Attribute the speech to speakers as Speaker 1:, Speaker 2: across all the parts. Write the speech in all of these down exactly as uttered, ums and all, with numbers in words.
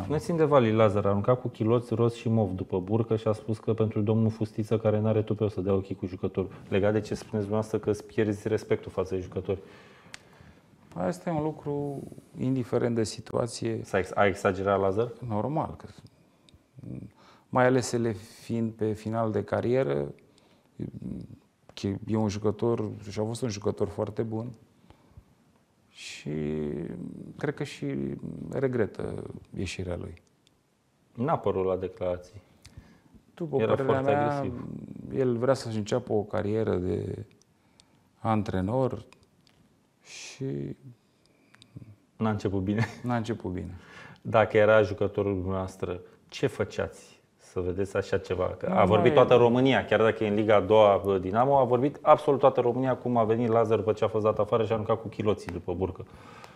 Speaker 1: Spuneți-mi de Vali Lazar, a aruncat cu chiloți roz și mov după burcă și a spus că pentru domnul Fustiță, care n-are tupeu, să dea ochii cu jucătorul. Legat de ce spuneți dumneavoastră că îți pierzi respectul față de jucători.
Speaker 2: Asta e un lucru indiferent de situație.
Speaker 1: S-a ex- a exagerat Lazar?
Speaker 2: Normal. Că, mai ales ele fiind pe final de carieră, e un jucător și a fost un jucător foarte bun și cred că și regretă ieșirea lui.
Speaker 1: N-a părut la declarații.
Speaker 2: După
Speaker 1: Era
Speaker 2: părerea
Speaker 1: foarte
Speaker 2: mea,
Speaker 1: agresiv.
Speaker 2: el vrea să-și înceapă o carieră de antrenor și
Speaker 1: N-a început bine.
Speaker 2: n-a început bine.
Speaker 1: Dacă era jucătorul dumneavoastră, ce făceați să vedeți așa ceva? Că
Speaker 2: Nu
Speaker 1: a vorbit
Speaker 2: mai-
Speaker 1: toată România, chiar dacă e în Liga a doua Dinamo, a vorbit absolut toată România cum a venit Lazar după ce a fost dat afară și a aruncat cu chiloții după burcă.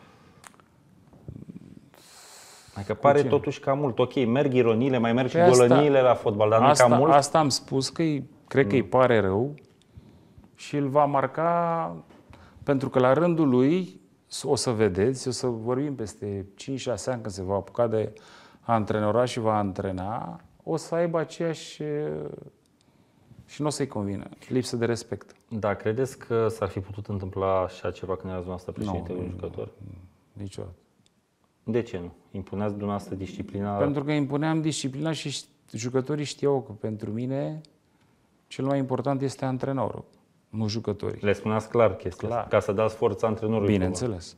Speaker 1: Adică pare
Speaker 2: ce?
Speaker 1: totuși cam mult. Ok, merg ironiile, mai merg și
Speaker 2: Păi asta-
Speaker 1: golăniile la fotbal, dar nu
Speaker 2: Asta,
Speaker 1: cam mult?
Speaker 2: asta am spus că îi, cred că îi pare rău și îl va marca pentru că la rândul lui o să vedeți, o să vorbim peste cinci șase ani când se va apuca de antrenorat și va antrena, o să aibă aceeași și nu o să-i convină. Lipsă de respect.
Speaker 1: Da, credeți că s-ar fi putut întâmpla așa ceva când erați dumneavoastră președintele
Speaker 2: Nu,
Speaker 1: un jucător?
Speaker 2: Niciodată.
Speaker 1: De ce nu? Impuneați dumneavoastră disciplina?
Speaker 2: Pentru că impuneam disciplina și ști- jucătorii știau că pentru mine cel mai important este antrenorul, nu jucătorii.
Speaker 1: Le spuneați clar chestia
Speaker 2: Clar.
Speaker 1: asta, ca să dați forța antrenorului.
Speaker 2: Bineînțeles.